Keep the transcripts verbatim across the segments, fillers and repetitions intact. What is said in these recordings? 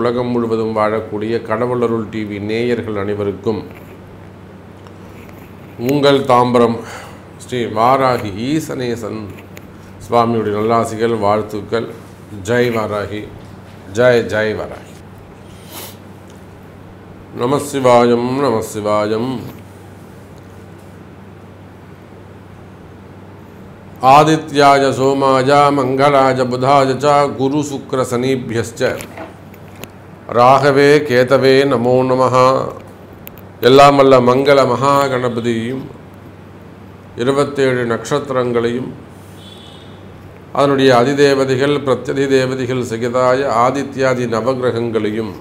உலகம் முழுவதும் வாழக்கூடிய கடவுளருள் டிவி நேயர்கள் அனைவருக்கும் உங்கள் தாம்பரம் ஸ்ரீ வாராகி ஈசனேசன் சுவாமியுடைய நல்லாசிகள் வாழ்த்துக்கள். ஜெய் வாராகி, ஜெய் ஜெய் வாராகி. நமசிவாயம் நமசிவாயம். ஆதித்யாய சோமாய மங்களாய புதாய ச குரு சுக்ர சனிபியஸ்ச ராகவே கேதவே நமோ நமஹ. எல்லாமல்ல மங்கள மகா கணபதியும் இருபத்தேழு நட்சத்திரங்களையும் அதனுடைய அதிதேவதைகள் பிரத்யதி தேவதைகள் சகிதாய ஆதித்யாதி நவகிரகங்களையும்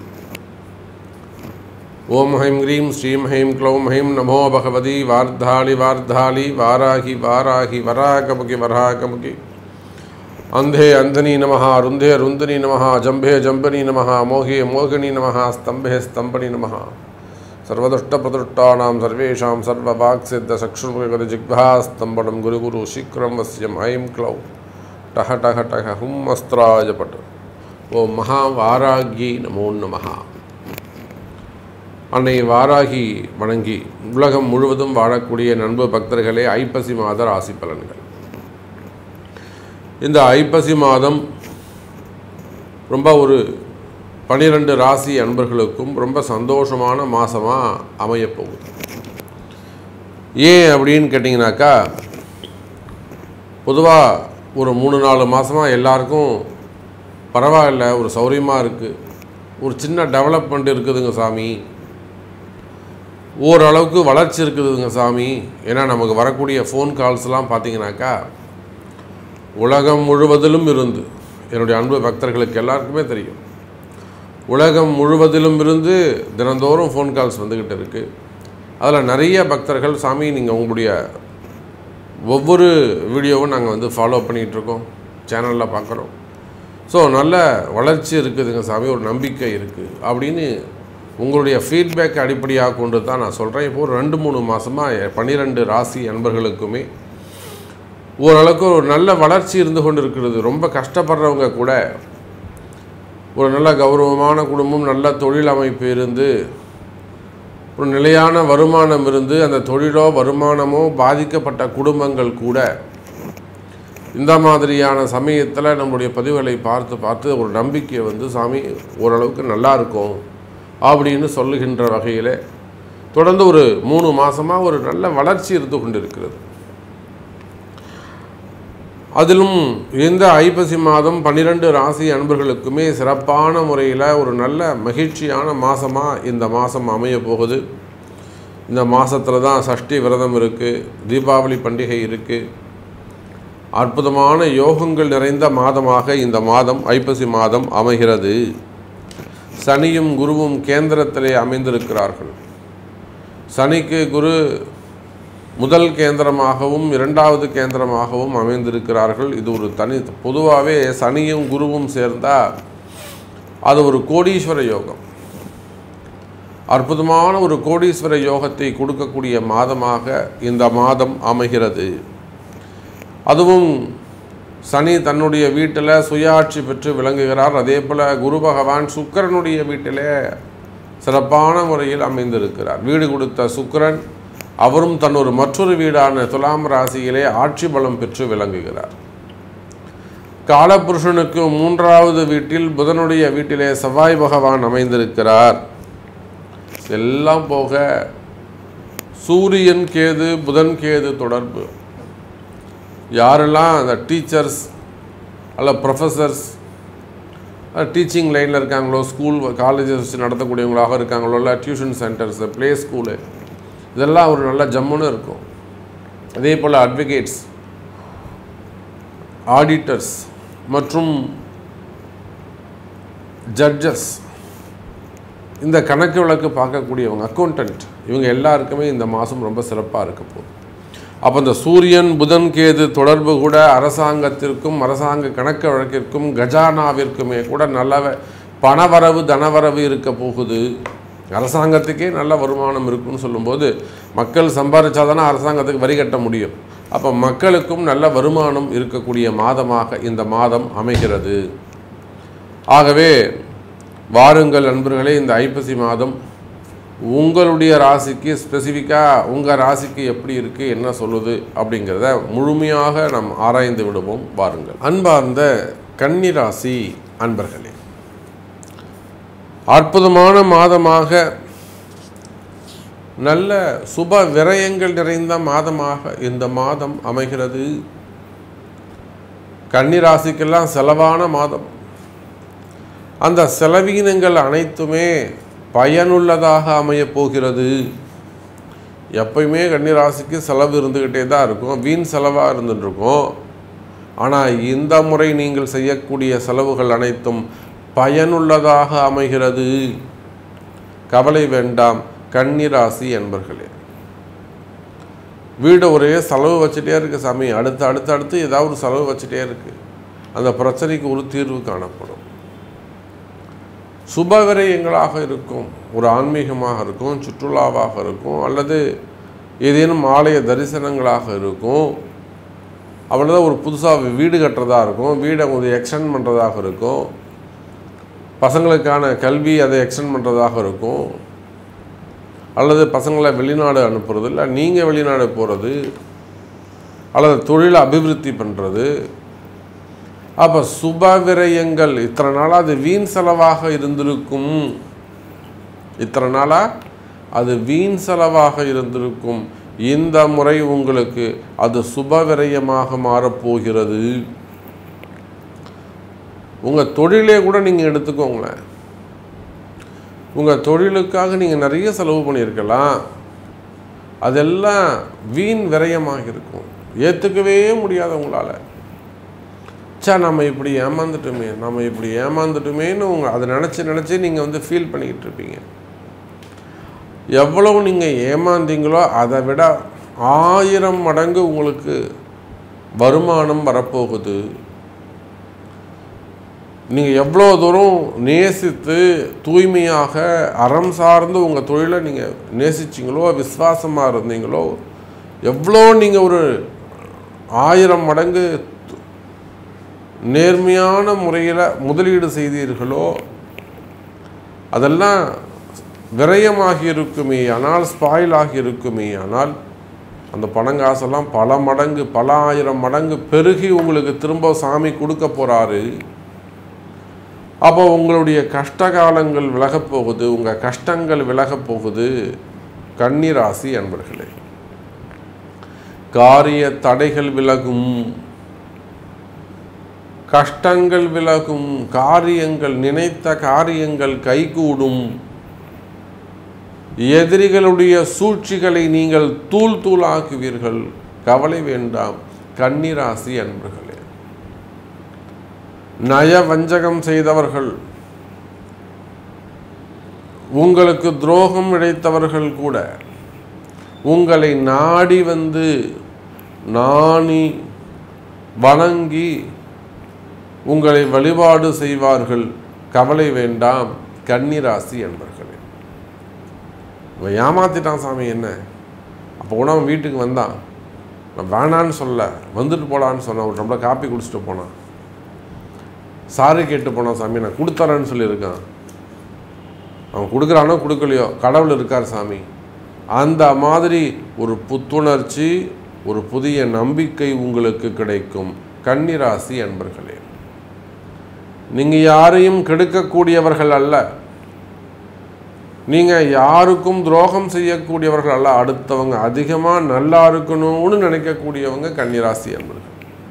ஓம் ஹைம் ஹ்ரீம் ஸ்ரீம் ஹைம் க்ளௌம் ஹைம் நமோ பகவதி வார்த்தாளி வார்த்தாளி வாராகி வாராகி வராகமுகி வராகமுகி அந்தே அந்தனி நமஹ ருந்தே ருந்தனி நமஹ ஜம்பே ஜம்பனி நமஹ மோகே மோகினி நமஹ ஸ்தம்பே ஸ்தம்பனி நமஹ சர்வதுஷ்டபிரதுஷ்டானாம் சர்வேஷாம் சர்வவாக்சித்த சக்ஷுர்முகதி ஜிக்வா ஸ்தம்பனம் குரு குரு சீக்கிரம் வசியம் ஐம் க்ளௌ டஹ டஹ டஹ ஹும் அஸ்திராய பட். ஓம் மகா வாராகி நமோ நமஹ. அன்னை வாராகி வணங்கி உலகம் முழுவதும் வாழக்கூடிய நண்பு பக்தர்களே, ஐப்பசி மாத ராசி பலன்கள். இந்த ஐப்பசி மாதம் ரொம்ப ஒரு பனிரெண்டு ராசி அன்பர்களுக்கும் ரொம்ப சந்தோஷமான மாதமாக அமையப்போகுது. ஏன் அப்படின்னு கேட்டிங்கனாக்கா, பொதுவாக ஒரு மூணு நாலு மாதமாக எல்லாருக்கும் பரவாயில்ல, ஒரு சௌரியமாக இருக்குது, ஒரு சின்ன டெவலப்மெண்ட் இருக்குதுங்க சாமி, ஓரளவுக்கு வளர்ச்சி இருக்குதுங்க சாமி. ஏன்னா நமக்கு வரக்கூடிய ஃபோன் கால்ஸ்லாம் பார்த்திங்கனாக்கா உலகம் முழுவதிலும் இருந்து, என்னுடைய அன்பு பக்தர்களுக்கு எல்லாருக்குமே தெரியும், உலகம் முழுவதிலும் இருந்து தினந்தோறும் ஃபோன் கால்ஸ் வந்துக்கிட்டு இருக்குது. அதில் நிறைய பக்தர்கள், சாமி நீங்கள் உங்களுடைய ஒவ்வொரு வீடியோவும் நாங்கள் வந்து ஃபாலோ பண்ணிகிட்ருக்கோம், சேனலில் பார்க்குறோம், ஸோ நல்ல வளர்ச்சி இருக்குதுங்க சாமி, ஒரு நம்பிக்கை இருக்குது அப்படின்னு உங்களுடைய ஃபீட்பேக் அடிப்படையாக கொண்டு தான் நான் சொல்கிறேன். இப்போது ரெண்டு மூணு மாதமாக பன்னிரெண்டு ராசி அன்பர்களுக்குமே ஓரளவுக்கு ஒரு நல்ல வளர்ச்சி இருந்து கொண்டு இருக்கிறது. ரொம்ப கஷ்டப்படுறவங்க கூட ஒரு நல்ல கௌரவமான குடும்பம், நல்ல தொழில் அமைப்பு இருந்து, ஒரு நிலையான வருமானம் இருந்து, அந்த தொழிலோ வருமானமோ பாதிக்கப்பட்ட குடும்பங்கள் கூட இந்த மாதிரியான சமயத்தில் நம்முடைய பதிவுகளை பார்த்து பார்த்து ஒரு நம்பிக்கை வந்து, சாமி ஓரளவுக்கு நல்லா இருக்கும் அப்படின்னு சொல்லுகின்ற வகையில் தொடர்ந்து ஒரு மூணு மாதமாக ஒரு நல்ல வளர்ச்சி இருந்து கொண்டு இருக்கிறது. அதிலும் இந்த ஐப்பசி மாதம் பன்னிரெண்டு ராசி அன்பர்களுக்குமே சிறப்பான முறையில் ஒரு நல்ல மகிழ்ச்சியான மாதமாக இந்த மாதம் அமைய போகுது. இந்த மாதத்தில் தான் சஷ்டி விரதம் இருக்குது, தீபாவளி பண்டிகை இருக்குது. அற்புதமான யோகங்கள் நிறைந்த மாதமாக இந்த மாதம் ஐப்பசி மாதம் அமைகிறது. சனியும் குருவும் கேந்திரத்திலே அமைந்திருக்கிறார்கள். சனிக்கு குரு முதல் கேந்திரமாகவும் இரண்டாவது கேந்திரமாகவும் அமைந்திருக்கிறார்கள். இது ஒரு தனி, பொதுவாகவே சனியும் குருவும் சேர்ந்தால் அது ஒரு கோடீஸ்வர யோகம், அற்புதமான ஒரு கோடீஸ்வர யோகத்தை கொடுக்கக்கூடிய மாதமாக இந்த மாதம் அமைகிறது. அதுவும் சனி தன்னுடைய வீட்டில் சுயாட்சி பெற்று விளங்குகிறார். அதே போல் குரு பகவான் சுக்கிரனுடைய வீட்டிலே சிறப்பான முறையில் அமைந்திருக்கிறார். வீடு கொடுத்த சுக்கிரன் அவரும் தன்னொரு மற்றொரு வீடான துலாம் ராசியிலே ஆட்சி பலம் பெற்று விளங்குகிறார். காலபுருஷனுக்கு மூன்றாவது வீட்டில் புதனுடைய வீட்டிலே செவ்வாய் பகவான் அமைந்திருக்கிறார். எல்லாம் போக சூரியன் கேது புதன் கேது தொடர்பு, யாரெல்லாம் அந்த டீச்சர்ஸ் அல்ல ப்ரொஃபஸர்ஸ் டீச்சிங் லைனில் இருக்காங்களோ, ஸ்கூல் காலேஜஸ் நடத்தக்கூடியவங்களாக இருக்காங்களோ, இல்லை டியூஷன் சென்டர்ஸு, ப்ளே ஸ்கூலு, இதெல்லாம் ஒரு நல்ல ஜம்முன்னு இருக்கும். அதே போல் அட்வொகேட்ஸ், ஆடிட்டர்ஸ் மற்றும் ஜட்ஜஸ், இந்த கணக்கு வழக்கு பார்க்கக்கூடியவங்க, அக்கௌண்டன்ட், இவங்க எல்லாருக்குமே இந்த மாதம் ரொம்ப சிறப்பாக இருக்க போகுது. அப்போ இந்த சூரியன் புதன் கேது தொடர்பு கூட அரசாங்கத்திற்கும் அரசாங்க கணக்கு வழக்கிற்கும் கஜானாவிற்குமே கூட நல்ல பணவரவு தனவரவு இருக்க போகுது. அரசாங்கத்துக்கே நல்ல வருமானம் இருக்குன்னு சொல்லும்போது மக்கள் சம்பாதிச்சாதானே அரசாங்கத்துக்கு வரி கட்ட முடியும். அப்போ மக்களுக்கும் நல்ல வருமானம் இருக்கக்கூடிய மாதமாக இந்த மாதம் அமைகிறது. ஆகவே வாருங்கள் நண்பர்களே, இந்த ஐப்பசி மாதம் உங்களுடைய ராசிக்கு ஸ்பெசிஃபிக்காக உங்கள் ராசிக்கு எப்படி இருக்குது, என்ன சொல்லுது அப்படிங்கிறத முழுமையாக நாம் ஆராய்ந்து விடுவோம். வாருங்கள். அன்பார்ந்த கன்னி ராசி அன்பர்களே, அற்புதமான மாதமாக, நல்ல சுப விரயங்கள் நிறைந்த மாதமாக இந்த மாதம் அமைகிறது. கன்னி ராசிக்கெல்லாம் செலவான மாதம். அந்த செலவீனங்கள் அனைத்துமே பயனுள்ளதாக அமையப் போகிறது. எப்பயுமே கன்னி ராசிக்கு செலவு இருந்துக்கிட்டே தான் இருக்கும், வீண் செலவாக இருந்துட்டுருக்கும். ஆனால் இந்த முறை நீங்கள் செய்யக்கூடிய செலவுகள் அனைத்தும் பயனுள்ளதாக அமைகிறது. கவலை வேண்டாம் கன்னி ராசி என்பர்களே. வீடு ஒரே செலவு வச்சுட்டே இருக்குது சாமி, அடுத்து அடுத்து அடுத்து ஏதாவது ஒரு செலவு வச்சுட்டே இருக்குது. அந்த பிரச்சனைக்கு ஒரு தீர்வு காணப்படும். சுப விரயங்களாக இருக்கும், ஒரு ஆன்மீகமாக இருக்கும், சுற்றுலாவாக இருக்கும், அல்லது ஏதேனும் ஆலய தரிசனங்களாக இருக்கும், அவ்வளோதான். ஒரு புதுசாக வீடு கட்டுறதா இருக்கும், வீடை கொஞ்சம் எக்ஸ்டெண்ட் பண்ணுறதாக இருக்கும், பசங்களுக்கான கல்வி அதை எக்ஸ்டெண்ட் பண்ணுறதாக இருக்கும், அல்லது பசங்களை வெளிநாடு அனுப்புறது, இல்லை நீங்கள் வெளிநாடு போகிறது, அல்லது தொழிலை அபிவிருத்தி பண்ணுறது. அப்போ சுப விரயங்கள் இத்தனை நாளாக அது வீண் செலவாக இருந்திருக்கும். இத்தனை நாளாக அது வீண் செலவாக இருந்திருக்கும். இந்த முறை உங்களுக்கு அது சுப விரயமாக மாறப்போகிறது. உங்கள் தொழிலே கூட நீங்கள் எடுத்துக்கோங்களேன். உங்கள் தொழிலுக்காக நீங்கள் நிறைய செலவு பண்ணியிருக்கலாம், அதெல்லாம் வீண் விரயமாக இருக்கும். ஏற்றுக்கவே முடியாத உங்களால், சா நம்ம இப்படி ஏமாந்துட்டோமே நம்ம இப்படி ஏமாந்துட்டோமேன்னு உங்கள் அதை நினச்சி நினச்சி நீங்கள் வந்து ஃபீல் பண்ணிக்கிட்டு இருப்பீங்க. எவ்வளவு நீங்கள் ஏமாந்தீங்களோ அதை விட ஆயிரம் மடங்கு உங்களுக்கு வருமானம் வரப்போகுது. நீங்கள் எவ்வளோ தூரம் நேசித்து தூய்மையாக அறம் சார்ந்து உங்கள் தொழிலை நீங்கள் நேசிச்சிங்களோ, விசுவாசமாக இருந்தீங்களோ, எவ்வளோ நீங்கள் ஒரு ஆயிரம் மடங்கு நேர்மையான முறையில் முதலீடு செய்தீர்களோ அதெல்லாம் விரயமாகி இருக்குமே ஆனால், ஸ்பாயில் ஆகி இருக்குமே ஆனால், அந்த பணங்காசெல்லாம் பல மடங்கு பல ஆயிரம் மடங்கு பெருகி உங்களுக்கு திரும்ப சாமி கொடுக்க போகிறாரு. அப்போ உங்களுடைய கஷ்ட காலங்கள் விலகப் போகுது, உங்கள் கஷ்டங்கள் விலகப் போகுது. கன்னி ராசி அன்பர்களே, காரிய தடைகள் விலகும், கஷ்டங்கள் விலகும், காரியங்கள் நினைத்த காரியங்கள் கைகூடும். எதிரிகளுடைய சூழ்ச்சிகளை நீங்கள் தூள் தூளாக்குவீர்கள். கவலை வேண்டாம் கன்னி ராசி அன்பர்களே. நய வஞ்சகம் செய்தவர்கள், உங்களுக்கு துரோகம் இழைத்தவர்கள் கூட உங்களை நாடி வந்து நாணி வணங்கி உங்களை வழிபாடு செய்வார்கள். கவலை வேண்டாம் கன்னி ராசி என்பர்களே. இவன் ஏமாத்திட்டான் சாமி, என்ன அப்போ கூட அவன் வீட்டுக்கு வந்தான், நான் வேணான்னு சொல்ல, வந்துட்டு போடான்னு சொன்னான், ஒரு டம்ளர் காப்பி குடிச்சிட்டு போனான், சாரி கேட்டு போனான், சாமி நான் கொடுத்தறேன்னு சொல்லியிருக்கான். அவன் கொடுக்குறானோ கொடுக்கலையோ கடவுள் இருக்கார் சாமி. அந்த மாதிரி ஒரு புத்துணர்ச்சி, ஒரு புதிய நம்பிக்கை உங்களுக்கு கிடைக்கும் கன்னி ராசி அன்பர்களே. நீங்கள் யாரையும் கெடுக்கக்கூடியவர்கள் அல்ல, நீங்கள் யாருக்கும் துரோகம் செய்யக்கூடியவர்கள் அல்ல. அடுத்தவங்க அதிகமாக நல்லா இருக்கணும்னு நினைக்கக்கூடியவங்க கன்னி ராசி அன்பர்கள்.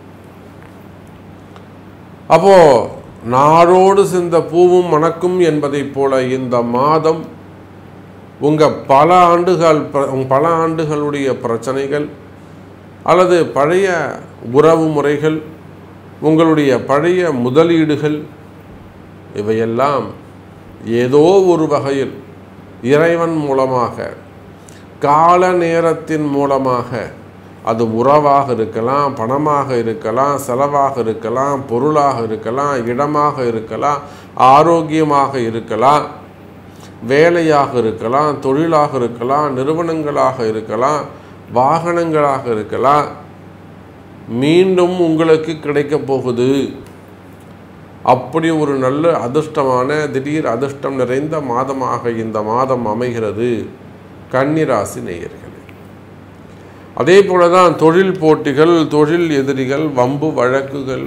அப்போ நாடோடு சிந்த பூவும் மணக்கும் என்பதைப் போல இந்த மாதம் உங்கள் பல ஆண்டுகள் பல ஆண்டுகளுடைய பிரச்சனைகள் அல்லது பழைய உறவு முறைகள், உங்களுடைய பழைய முதலீடுகள், இவையெல்லாம் ஏதோ ஒரு வகையில் இறைவன் மூலமாக, கால நேரத்தின் மூலமாக, அது உறவாக இருக்கலாம், பணமாக இருக்கலாம், செலவாக இருக்கலாம், பொருளாக இருக்கலாம், இடமாக இருக்கலாம், ஆரோக்கியமாக இருக்கலாம், வேலையாக இருக்கலாம், தொழிலாக இருக்கலாம், நிறுவனங்களாக இருக்கலாம், வாகனங்களாக இருக்கலாம், மீண்டும் உங்களுக்கு கிடைக்கப் போகுது. அப்படி ஒரு நல்ல அதிர்ஷ்டமான திடீர் அதிர்ஷ்டம் நிறைந்த மாதமாக இந்த மாதம் அமைகிறது கன்னிராசி நேயர்களே. அதே போல தான் தொழில் போட்டிகள், தொழில் எதிரிகள், வம்பு வழக்குகள்,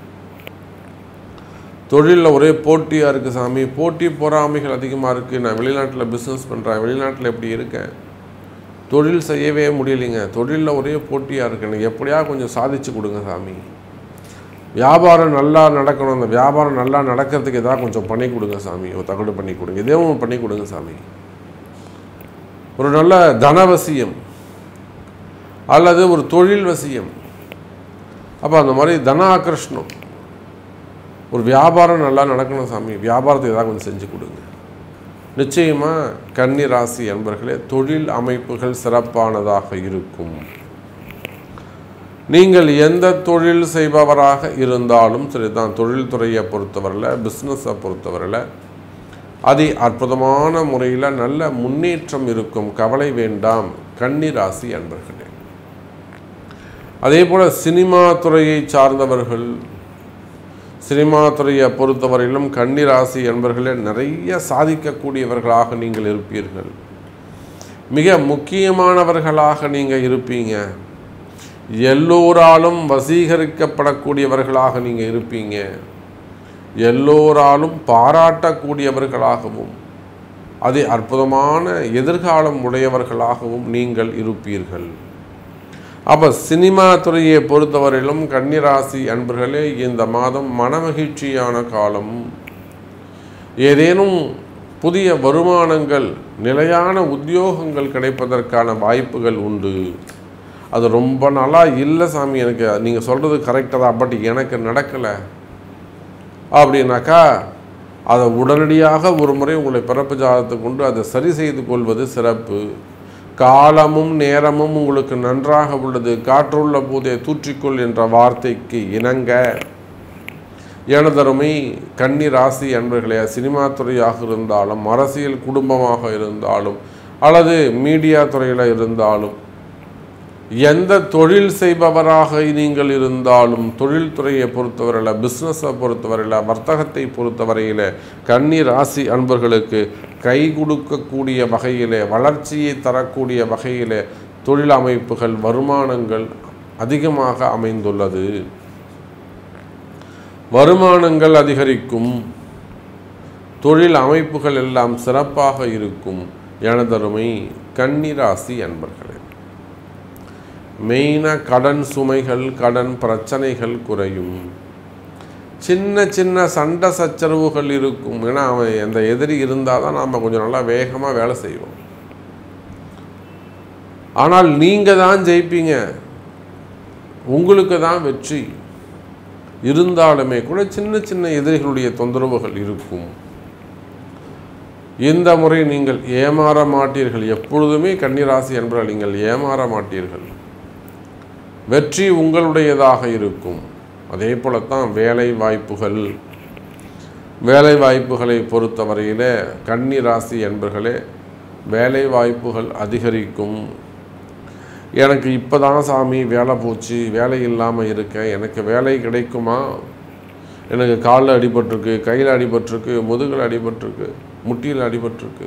தொழிலில் ஒரே போட்டியாக இருக்குது சாமி, போட்டி பொறாமைகள் அதிகமாக இருக்குது. நான் வெளிநாட்டில் பிஸ்னஸ் பண்ணுறேன், வெளிநாட்டில் எப்படி இருக்கேன், தொழில் செய்யவே முடியலைங்க, தொழிலில் ஒரே போட்டியாக இருக்கு, எனக்கு எப்படியா கொஞ்சம் சாதிச்சு கொடுங்க சாமி, வியாபாரம் நல்லா நடக்கணும், அந்த வியாபாரம் நல்லா நடக்கிறதுக்கு எதாவது கொஞ்சம் பண்ணி கொடுங்க சாமி, ஒரு தகவல் பண்ணி கொடுங்க, எதையும் பண்ணி கொடுங்க சாமி. ஒரு நல்ல தனவசியம் அல்லது ஒரு தொழில் வசியம். அப்போ அந்த மாதிரி தன ஆக்கர்ஷணம், ஒரு வியாபாரம் நல்லா நடக்கணும் சாமி, வியாபாரத்தை ஏதாவது கொஞ்சம் செஞ்சு கொடுங்க. நிச்சயமாக கன்னி ராசி என்பர்களே தொழில் அமைப்புகள் சிறப்பானதாக இருக்கும். நீங்கள் எந்த தொழில் செய்பவராக இருந்தாலும் சரிதான், தொழில்துறையை பொறுத்தவரையில், பிஸ்னஸை பொறுத்தவரையில் அதி அற்புதமான முறையில் நல்ல முன்னேற்றம் இருக்கும். கவலை வேண்டாம் கன்னி ராசி என்பர்களே. அதே போல் சினிமா துறையை சார்ந்தவர்கள், சினிமா துறையை பொறுத்தவரையிலும் கன்னி ராசி என்பர்களே நிறைய சாதிக்கக்கூடியவர்களாக நீங்கள் இருப்பீர்கள். மிக முக்கியமானவர்களாக நீங்கள் இருப்பீங்க. எல்லோராலும் வசீகரிக்கப்படக்கூடியவர்களாக நீங்கள் இருப்பீங்க. எல்லோராலும் பாராட்டக்கூடியவர்களாகவும் அதே அற்புதமான எதிர்காலம் உடையவர்களாகவும் நீங்கள் இருப்பீர்கள். அப்போ சினிமா துறையை பொறுத்தவரையிலும் கன்னிராசி அன்பர்களே இந்த மாதம் மனமகிழ்ச்சியான காலம். ஏதேனும் புதிய வருமானங்கள், நிலையான உத்தியோகங்கள் கிடைப்பதற்கான வாய்ப்புகள் உண்டு. அது ரொம்ப நாளாக இல்லை சாமி, எனக்கு நீங்கள் சொல்கிறது கரெக்டாக தான், பட் எனக்கு நடக்கலை அப்படின்னாக்கா அதை உடனடியாக ஒரு முறை உங்களை பிறப்பு ஜாதகத்தை கொண்டு அதை சரி செய்து கொள்வது சிறப்பு. காலமும் நேரமும் உங்களுக்கு நன்றாக உள்ளது. காற்றுள்ள போதே தூற்றிக்கொள் என்ற வார்த்தைக்கு இணங்க எனதருமை கன்னி ராசி அன்பர்களே, சினிமா துறையாக இருந்தாலும், அரசியல் குடும்பமாக இருந்தாலும், அல்லது மீடியா துறையில் இருந்தாலும், எந்த தொழில் செய்பவராக நீங்கள் இருந்தாலும், தொழில்துறையை பொறுத்தவரையில், பிஸ்னஸை பொறுத்தவரையில், வர்த்தகத்தை பொறுத்தவரையில் கன்னி ராசி அன்பர்களுக்கு கை கொடுக்கக்கூடிய வகையில், வளர்ச்சியை தரக்கூடிய வகையில் தொழில் அமைப்புகள், வருமானங்கள் அதிகமாக அமைந்துள்ளது. வருமானங்கள் அதிகரிக்கும், தொழில் அமைப்புகள் எல்லாம் சிறப்பாக இருக்கும். எனதருமை கன்னி ராசி அன்பர்களே, மெயினாக கடன் சுமைகள், கடன் பிரச்சனைகள் குறையும். சின்ன சின்ன சண்டை சச்சரவுகள் இருக்கும். ஏன்னா அவன் அந்த எதிரி இருந்தால் தான் நாம் கொஞ்சம் நல்லா வேகமாக வேலை செய்வோம். ஆனால் நீங்கள் தான் ஜெயிப்பீங்க, உங்களுக்கு தான் வெற்றி. இருந்தாலுமே கூட சின்ன சின்ன எதிரிகளுடைய தொந்தரவுகள் இருக்கும். இந்த முறை நீங்கள் ஏமாற மாட்டீர்கள். எப்பொழுதுமே கன்னிராசி என்பதால் நீங்கள் ஏமாற மாட்டீர்கள். வெற்றி உங்களுடையதாக இருக்கும். அதே போலத்தான் வேலை வாய்ப்புகள், வேலை வாய்ப்புகளை பொறுத்தவரையில் கன்னி ராசி என்பர்களே வேலை வாய்ப்புகள் அதிகரிக்கும். எனக்கு இப்போ தான் சாமி வேலை போச்சு, வேலை இல்லாமல் இருக்கேன், எனக்கு வேலை கிடைக்குமா, எனக்கு காலில் அடிபட்டிருக்கு, கையில் அடிபட்டிருக்கு, முதுகில் அடிபட்டிருக்கு, முட்டியில் அடிபட்டிருக்கு,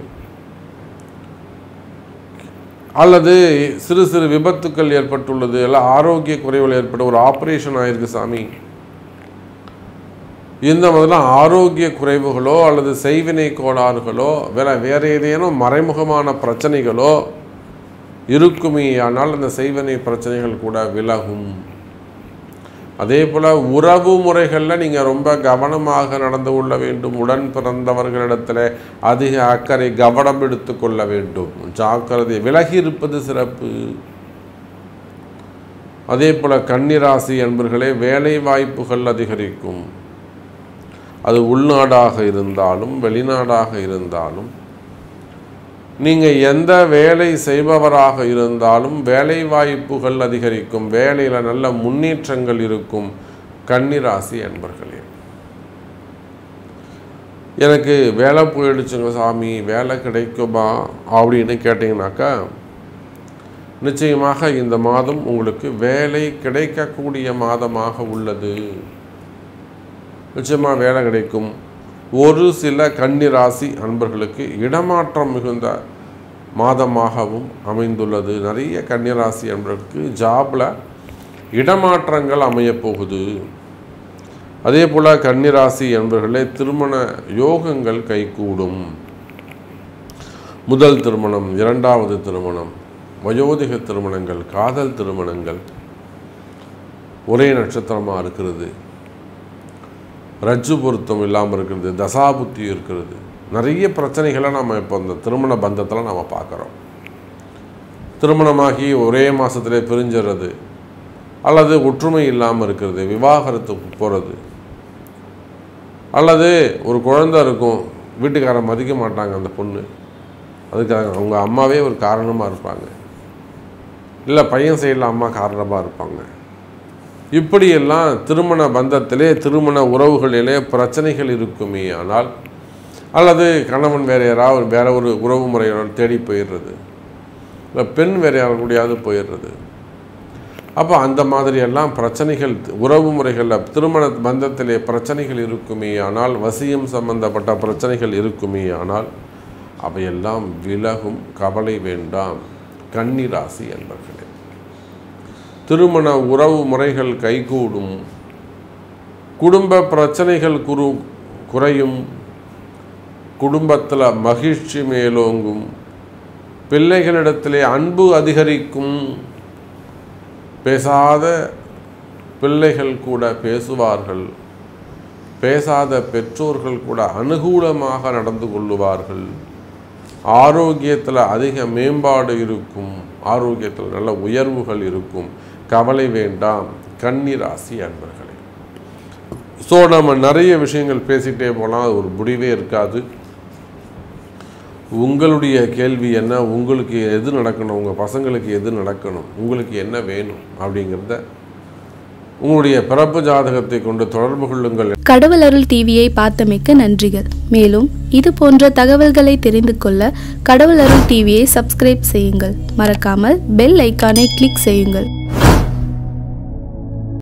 அல்லது சிறு சிறு விபத்துக்கள் ஏற்பட்டுள்ளது, எல்லாம் ஆரோக்கிய குறைவுகள் ஏற்பட்டு ஒரு ஆப்ரேஷன் ஆயிருக்கு சாமி, இந்த மாதிரிலாம் ஆரோக்கிய குறைவுகளோ அல்லது செய்வினை கோளாறுகளோ வேற வேறு ஏதேனும் மறைமுகமான பிரச்சனைகளோ இருக்குமே, ஆனால் அந்த செய்வினை பிரச்சனைகள் கூட விலகும். அதே போல் உறவு முறைகளில் நீங்கள் ரொம்ப கவனமாக நடந்து கொள்ள வேண்டும். உடன் பிறந்தவர்களிடத்தில் அதிக அக்கறை, கவனம் எடுத்து கொள்ள வேண்டும். ஜாக்கிரதை, விலகி இருப்பது சிறப்பு. அதே போல் கன்னிராசி என்பர்களே வேலை வாய்ப்புகள் அதிகரிக்கும். அது உள்நாடாக இருந்தாலும் வெளிநாடாக இருந்தாலும், நீங்கள் எந்த வேலை செய்பவராக இருந்தாலும் வேலை வாய்ப்புகள் அதிகரிக்கும். வேலையில் நல்ல முன்னேற்றங்கள் இருக்கும். கன்னிராசி அன்பர்களே, எனக்கு வேலை போயிடுச்சுங்க சாமி, வேலை கிடைக்குமா அப்படின்னு கேட்டிங்கனாக்கா நிச்சயமாக இந்த மாதம் உங்களுக்கு வேலை கிடைக்கக்கூடிய மாதமாக உள்ளது. நிச்சயமாக வேலை கிடைக்கும். ஒரு சில கன்னி ராசி அன்பர்களுக்கு இடமாற்றம் மிகுந்த மாதமாகவும் அமைந்துள்ளது. நிறைய கன்னி ராசி அன்பர்களுக்கு ஜாபில் இடமாற்றங்கள் அமையப்போகுது. அதே போல் கன்னிராசி என்பவர்களே திருமண யோகங்கள் கைகூடும். முதல் திருமணம், இரண்டாவது திருமணம், வயோதிக திருமணங்கள், காதல் திருமணங்கள் ஒரே நட்சத்திரமாக இருக்கிறது, ரஜ்ஜு பொருத்தம் இல்லாமல் இருக்கிறது, தசாபுத்தி இருக்கிறது. நிறைய பிரச்சனைகளை நம்ம இப்போ இந்த திருமண பந்தத்தில் நம்ம பார்க்குறோம். திருமணமாகி ஒரே மாதத்திலே பிரிஞ்சிடுறது, அல்லது ஒற்றுமை இல்லாமல் இருக்கிறது, விவாகரத்துக்கு போகிறது, அல்லது ஒரு குழந்தை இருக்கும், வீட்டுக்காரன் மதிக்க மாட்டாங்க அந்த பொண்ணு, அதுக்காக அவங்க அம்மாவே ஒரு காரணமாக இருப்பாங்க, இல்லை பையன் சைடில் அம்மா காரணமாக இருப்பாங்க. இப்படியெல்லாம் திருமண பந்தத்திலே திருமண உறவுகளிலே பிரச்சனைகள் இருக்குமே ஆனால், அல்லது கணவன் வேறு யாராவது வேற ஒரு உறவு முறையோட தேடி போயிடுறது, இல்லை பெண் வேறு யாருக்கூடியாவது போயிடுறது. அப்போ அந்த மாதிரியெல்லாம் பிரச்சனைகள் உறவு முறைகளில் திருமண பந்தத்திலே பிரச்சனைகள் இருக்குமே ஆனால், வசியம் சம்பந்தப்பட்ட பிரச்சனைகள் இருக்குமே ஆனால் அவையெல்லாம் விலகும். கவலை வேண்டாம் கன்னி ராசி என்பர்களே. திருமண உறவு முறைகள் கைகூடும், குடும்ப பிரச்சனைகள் குறு குறையும், குடும்பத்தில் மகிழ்ச்சி மேலோங்கும், பிள்ளைகளிடத்திலே அன்பு அதிகரிக்கும், பேசாத பிள்ளைகள் கூட பேசுவார்கள், பேசாத பெற்றோர்கள் கூட அனுகூலமாக நடந்து கொள்ளுவார்கள், ஆரோக்கியத்தில் அதிக மேம்பாடு இருக்கும், ஆரோக்கியத்தில் நல்ல உயர்வுகள் இருக்கும். கவலை வேண்டாம் கன்னி ராசி அன்பர்களே. ஸோ நம்ம நிறைய விஷயங்கள் பேசிகிட்டே போனால் அது ஒரு முடிவே இருக்காது. உங்களுடைய கேள்வி என்ன, உங்களுக்கு எது நடக்கணும், உங்கள் பசங்களுக்கு எது நடக்கணும், உங்களுக்கு என்ன வேணும் அப்படிங்கிறத உங்களுடைய பிறப்பு ஜாதகத்தை கொண்டு தொடர்பு கொள்ளுங்கள். கடவுள் அருள் டிவியை பார்த்தமைக்கு நன்றிகள். மேலும் இது போன்ற தகவல்களை தெரிந்து கொள்ள கடவுள் அருள் டிவியை சப்ஸ்கிரைப் செய்யுங்கள். மறக்காமல் பெல் ஐக்கானை கிளிக் செய்யுங்கள்.